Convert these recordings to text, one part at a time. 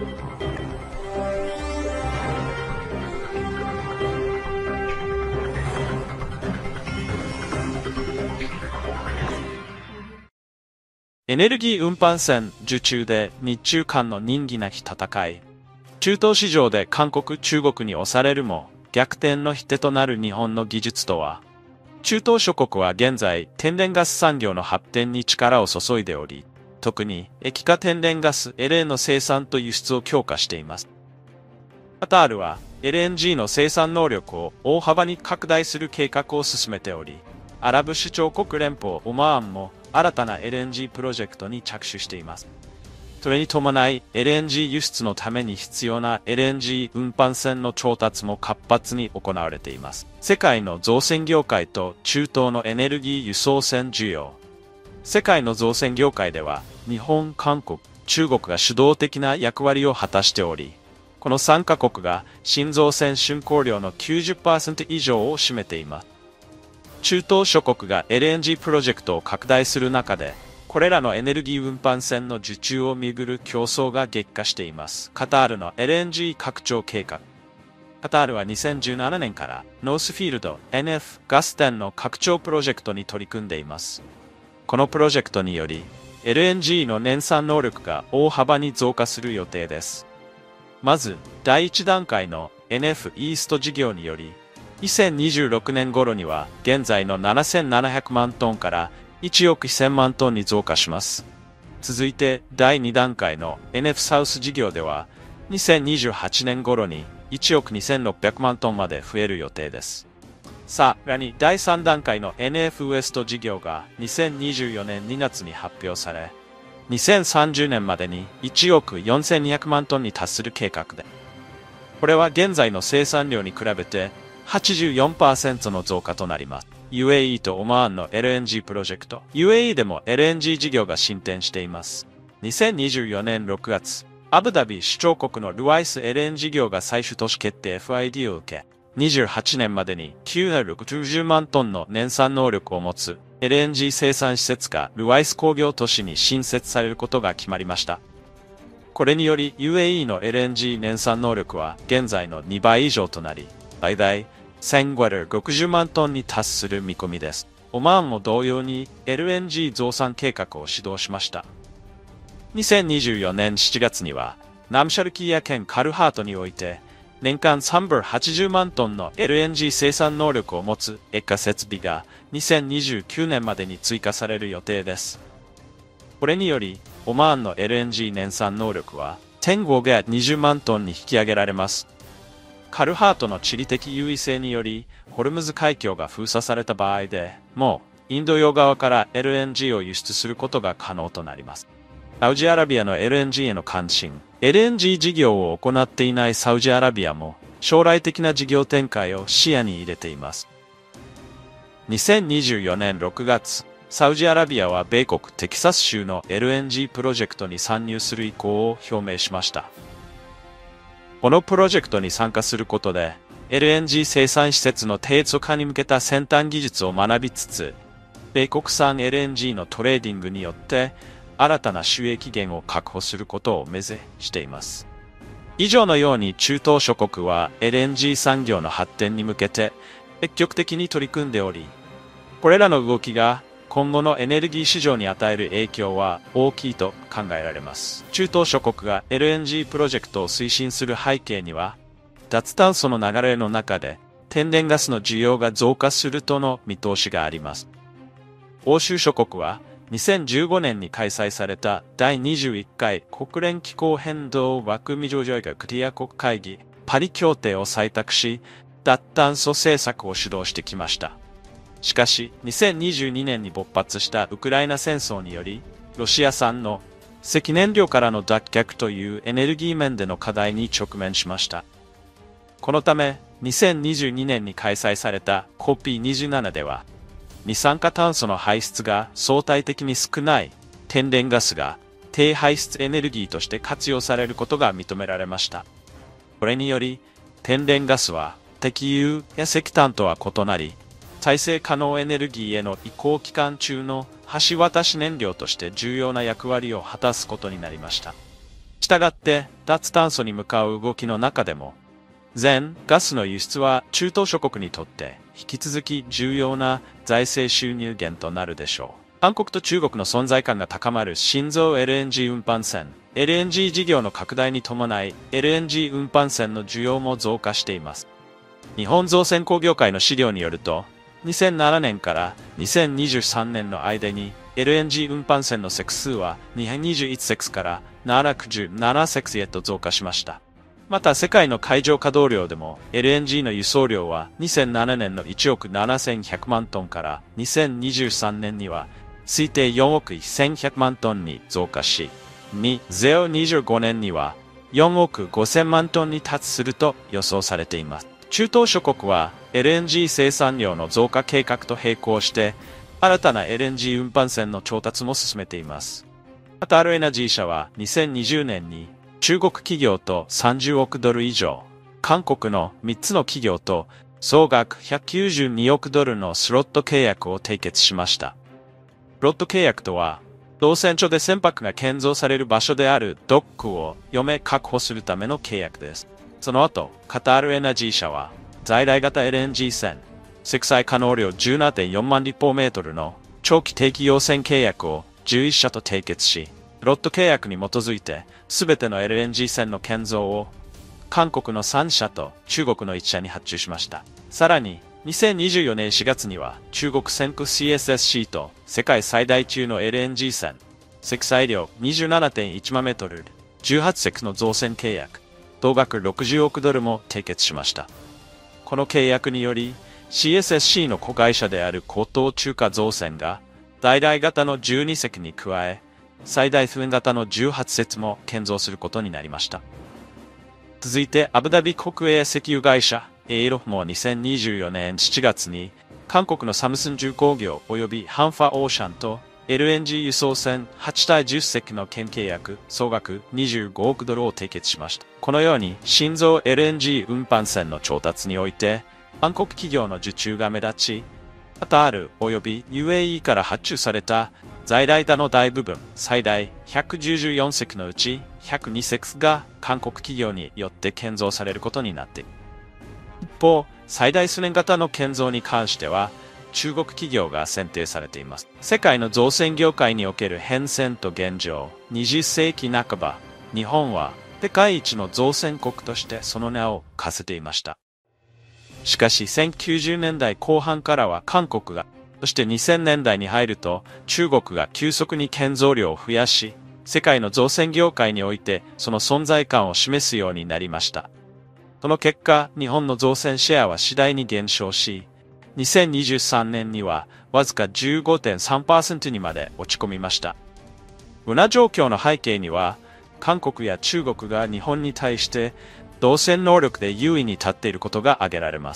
エネルギー運搬船受注で日中間の仁義なき戦い。中東市場で韓国、中国に押されるも逆転の引手となる日本の技術とは。中東諸国は現在天然ガス産業の発展に力を注いでおり、特に液化天然ガス LNG の生産と輸出を強化しています。カタールは LNG の生産能力を大幅に拡大する計画を進めており、アラブ首長国連邦オマーンも新たな LNG プロジェクトに着手しています。それに伴い LNG 輸出のために必要な LNG 運搬船の調達も活発に行われています。世界の造船業界と中東のエネルギー輸送船需要。世界の造船業界では日本、韓国、中国が主導的な役割を果たしており、この3カ国が新造船竣工量の 90% 以上を占めています。中東諸国が LNG プロジェクトを拡大する中で、これらのエネルギー運搬船の受注をめぐる競争が激化しています。カタールの LNG 拡張計画。カタールは2017年からノースフィールド NF ガス田の拡張プロジェクトに取り組んでいます。このプロジェクトにより、LNG の年産能力が大幅に増加する予定です。まず、第1段階の NF イースト事業により、2026年頃には現在の7700万トンから1億1000万トンに増加します。続いて第2段階の NF サウス事業では2028年頃に1億2600万トンまで増える予定です。さらに第3段階の NF ウエスト事業が2024年2月に発表され、2030年までに1億4200万トンに達する計画で、これは現在の生産量に比べて84% の増加となります。UAE とオマーンの LNG プロジェクト。UAE でも LNG 事業が進展しています。2024年6月、アブダビ首長国のルワイス LNG 事業が最終都市決定 FID を受け、28年までに960万トンの年産能力を持つ LNG 生産施設がルワイス工業都市に新設されることが決まりました。これにより UAE の LNG 年産能力は現在の2倍以上となり、最大1560万トンに達する見込みです。オマーンも同様に LNG 増産計画を始動しました。2024年7月には、ナムシャルキーヤ県カルハートにおいて、年間380万トンの LNG 生産能力を持つ液化設備が2029年までに追加される予定です。これにより、オマーンの LNG 年産能力は、1520万トンに引き上げられます。カルハートの地理的優位性により、ホルムズ海峡が封鎖された場合でも、インド洋側から LNG を輸出することが可能となります。サウジアラビアの LNG への関心、LNG 事業を行っていないサウジアラビアも、将来的な事業展開を視野に入れています。2024年6月、サウジアラビアは米国テキサス州の LNG プロジェクトに参入する意向を表明しました。このプロジェクトに参加することで、LNG 生産施設の低素化に向けた先端技術を学びつつ、米国産 LNG のトレーディングによって、新たな収益源を確保することを目指しています。以上のように中東諸国は LNG 産業の発展に向けて積極的に取り組んでおり、これらの動きが今後のエネルギー市場に与える影響は大きいと考えられます。中東諸国が LNG プロジェクトを推進する背景には、脱炭素の流れの中で天然ガスの需要が増加するとの見通しがあります。欧州諸国は2015年に開催された第21回国連気候変動枠組条約クリア国会議パリ協定を採択し、脱炭素政策を主導してきました。しかし、2022年に勃発したウクライナ戦争により、ロシア産の石燃料からの脱却というエネルギー面での課題に直面しました。このため、2022年に開催された COP27 では、二酸化炭素の排出が相対的に少ない天然ガスが低排出エネルギーとして活用されることが認められました。これにより、天然ガスは石油や石炭とは異なり、再生可能エネルギーへの移行期間中の橋渡し燃料として重要な役割を果たすことになりました。 したがって、脱炭素に向かう動きの中でも、全ガスの輸出は中東諸国にとって引き続き重要な財政収入源となるでしょう。韓国と中国の存在感が高まる新増 LNG 運搬船。LNG 事業の拡大に伴い LNG 運搬船の需要も増加しています。日本造船工業会の資料によると、2007年から2023年の間に LNG 運搬船の隻数は221隻から717隻へと増加しました。また世界の海上稼働量でも LNG の輸送量は2007年の1億7100万トンから2023年には推定4億1100万トンに増加し、2025年には4億5000万トンに達すると予想されています。中東諸国は LNG 生産量の増加計画と並行して新たな LNG 運搬船の調達も進めています。カタールエナジー社は2020年に中国企業と30億ドル以上、韓国の3つの企業と総額192億ドルのスロット契約を締結しました。スロット契約とは、造船所で船舶が建造される場所であるドックを確保するための契約です。その後、カタールエナジー社は、在来型 LNG 船、積載可能量 17.4 万立方メートルの長期定期要船契約を11社と締結し、ロット契約に基づいて、すべての LNG 船の建造を、韓国の3社と中国の1社に発注しました。さらに、2024年4月には、中国船区 CSSC と世界最大級の LNG 船、積載量 27.1 万メートル、18隻の造船契約、同額60億ドルも締結しました。この契約により、CSSC の子会社である高等中華造船が、在来型の12隻に加え、最大船型の18隻も建造することになりました。続いて、アブダビ国営石油会社、エイロフも2024年7月に、韓国のサムスン重工業及びハンファオーシャンと LNG 輸送船8対10隻の兼契約総額25億ドルを締結しました。このように、新増 LNG 運搬船の調達において、韓国企業の受注が目立ち、カタール及び UAE から発注された在来型の大部分、最大114隻のうち102隻が韓国企業によって建造されることになっている。一方、最大数年型の建造に関しては、中国企業が選定されています。世界の造船業界における変遷と現状、20世紀半ば、日本は世界一の造船国としてその名を馳せていました。しかし1990年代後半からは韓国が、そして2000年代に入ると中国が急速に建造量を増やし、世界の造船業界においてその存在感を示すようになりました。その結果、日本の造船シェアは次第に減少し、2023年にはわずか 15.3% にまで落ち込みました。この状況の背景には、韓国や中国が日本に対して造船能力で優位に立っていることが挙げられます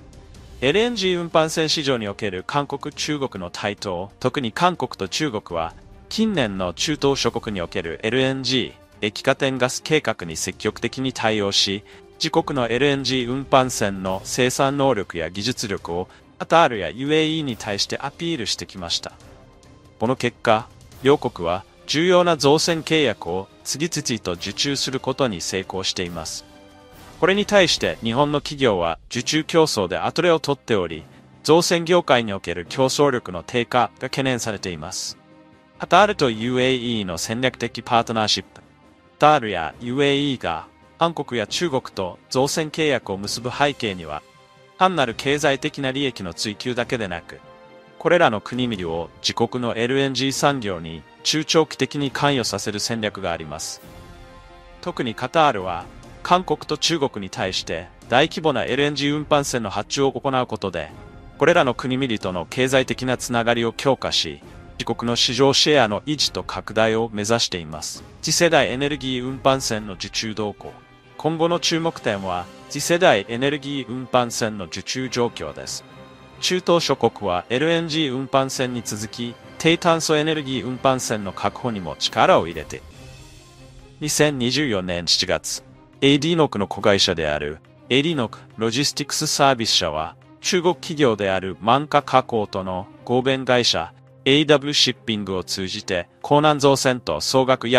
。LNG 運搬船市場における韓国・中国の台頭、特に韓国と中国は、近年の中東諸国における LNG、液化天ガス計画に積極的に対応し、自国の LNG 運搬船の生産能力や技術力をカタールや UAE に対してアピールしてきました。この結果、両国は重要な造船契約を次々と受注することに成功しています。これに対して日本の企業は受注競争で後れを取っており、造船業界における競争力の低下が懸念されています。カタールと UAE の戦略的パートナーシップ。カタールや UAE が韓国や中国と造船契約を結ぶ背景には、単なる経済的な利益の追求だけでなく、これらの国々を自国の LNG 産業に中長期的に関与させる戦略があります。特にカタールは、韓国と中国に対して大規模な LNG 運搬船の発注を行うことで、これらの国々との経済的なつながりを強化し、自国の市場シェアの維持と拡大を目指しています。次世代エネルギー運搬船の受注動向。今後の注目点は、次世代エネルギー運搬船の受注状況です。中東諸国は LNG 運搬船に続き、低炭素エネルギー運搬船の確保にも力を入れて、2024年7月、ADNOC の子会社である ADNOC ロジスティクスサービス社は中国企業である万華加工との合弁会社 AW シッピングを通じて港南造船と総額約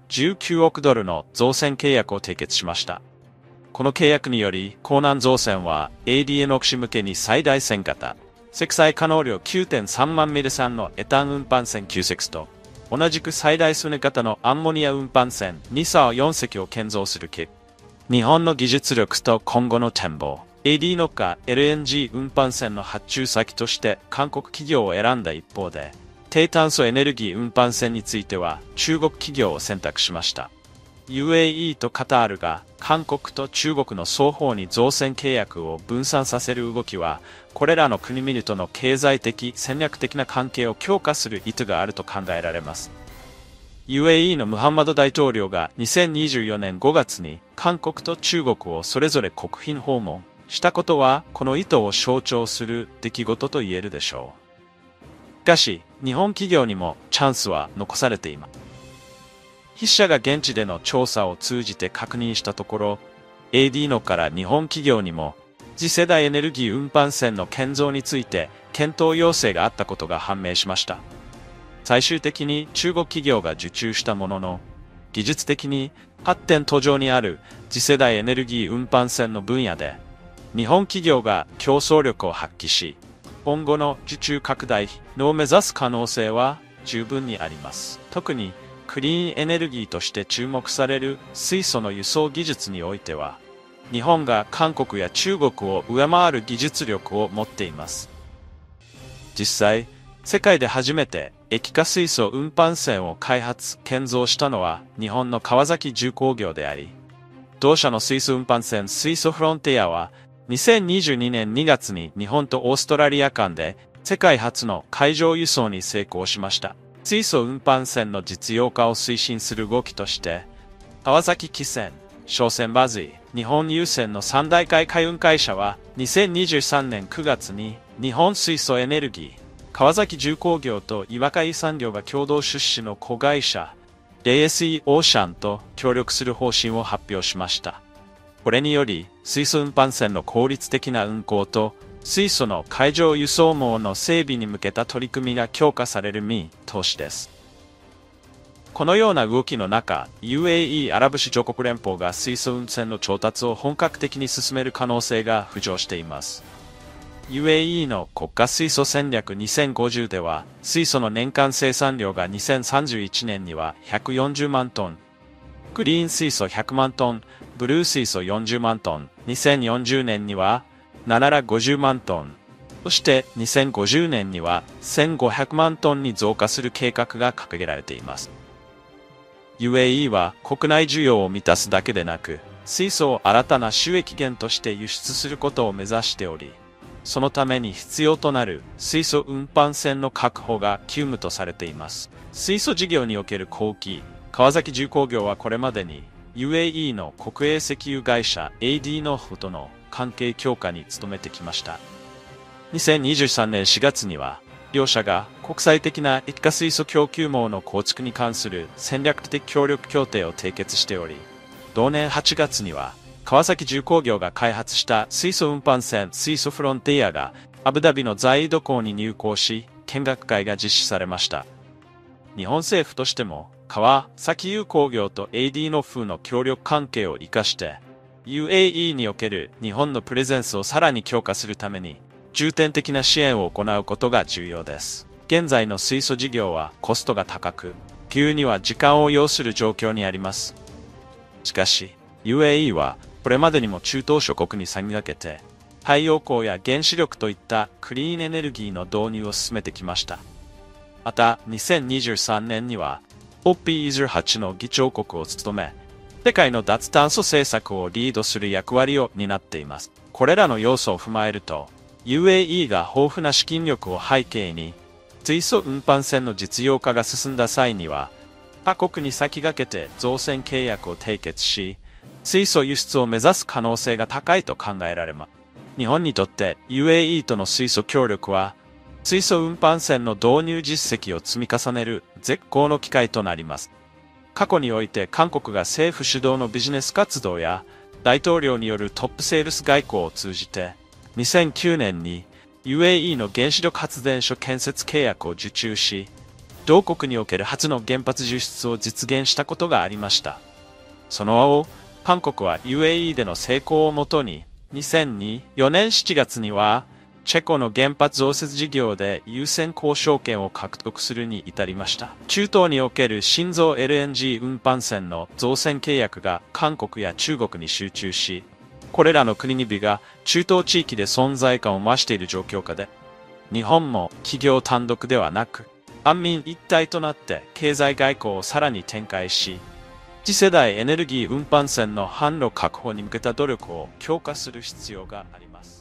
19億ドルの造船契約を締結しました。この契約により、江南造船は ADNOX 向けに最大船型、積載可能量 9.3 万ミリ産のエタン運搬船9隻と、同じく最大船型のアンモニア運搬船2艘4隻を建造する計。日本の技術力と今後の展望。ADNOX LNG 運搬船の発注先として韓国企業を選んだ一方で、低炭素エネルギー運搬船については中国企業を選択しました。UAE とカタールが韓国と中国の双方に造船契約を分散させる動きは、これらの国々との経済的戦略的な関係を強化する意図があると考えられます。UAE のムハンマド大統領が2024年5月に韓国と中国をそれぞれ国賓訪問したことは、この意図を象徴する出来事と言えるでしょう。しかし、日本企業にもチャンスは残されています。筆者が現地での調査を通じて確認したところ、ADNOXから日本企業にも次世代エネルギー運搬船の建造について検討要請があったことが判明しました。最終的に中国企業が受注したものの、技術的に発展途上にある次世代エネルギー運搬船の分野で、日本企業が競争力を発揮し、今後の受注拡大を目指す可能性は十分にあります。特にクリーンエネルギーとして注目される水素の輸送技術においては、日本が韓国や中国を上回る技術力を持っています。実際、世界で初めて液化水素運搬船を開発・建造したのは日本の川崎重工業であり、同社の水素運搬船水素フロンティアは2022年2月に日本とオーストラリア間で世界初の海上輸送に成功しました。水素運搬船の実用化を推進する動きとして、川崎汽船、商船バズイ、日本郵船の三大海運会社は2023年9月に日本水素エネルギー、川崎重工業と岩海産業が共同出資の子会社、JSE オーシャンと協力する方針を発表しました。これにより、水素運搬船の効率的な運航と、水素の海上輸送網の整備に向けた取り組みが強化される見通しです。このような動きの中、UAE アラブ首長国連邦が水素運転の調達を本格的に進める可能性が浮上しています。UAE の国家水素戦略2050では、水素の年間生産量が2031年には140万トン、グリーン水素100万トン、ブルー水素40万トン、2040年には750万トン、そして2050年には1500万トンに増加する計画が掲げられています。UAE は国内需要を満たすだけでなく、水素を新たな収益源として輸出することを目指しており、そのために必要となる水素運搬船の確保が急務とされています。水素事業における後期、川崎重工業はこれまでに UAE の国営石油会社 ADNOX との関係強化に努めてきました。2023年4月には、両社が国際的な液化水素供給網の構築に関する戦略的協力協定を締結しており、同年8月には、川崎重工業が開発した水素運搬船水素フロンティアがアブダビのザイード港に入港し、見学会が実施されました。日本政府としても、川崎重工業と ADNOX の協力関係を生かして、UAE における日本のプレゼンスをさらに強化するために、重点的な支援を行うことが重要です。現在の水素事業はコストが高く、普及には時間を要する状況にあります。しかし、UAE はこれまでにも中東諸国に先駆けて、太陽光や原子力といったクリーンエネルギーの導入を進めてきました。また、2023年には、OPEAS8 の議長国を務め、世界の脱炭素政策をリードする役割を担っています。これらの要素を踏まえると、UAE が豊富な資金力を背景に、水素運搬船の実用化が進んだ際には、他国に先駆けて造船契約を締結し、水素輸出を目指す可能性が高いと考えられます。日本にとって UAE との水素協力は、水素運搬船の導入実績を積み重ねる絶好の機会となります。過去において韓国が政府主導のビジネス活動や大統領によるトップセールス外交を通じて、2009年に UAE の原子力発電所建設契約を受注し、 同国における初の原発輸出を実現したことがありました。その後、韓国は UAE での成功をもとに、2004年7月には、チェコの原発増設事業で優先交渉権を獲得するに至りました。中東における新造 LNG 運搬船の造船契約が韓国や中国に集中し、これらの国々が中東地域で存在感を増している状況下で、日本も企業単独ではなく、官民一体となって経済外交をさらに展開し、次世代エネルギー運搬船の販路確保に向けた努力を強化する必要があります。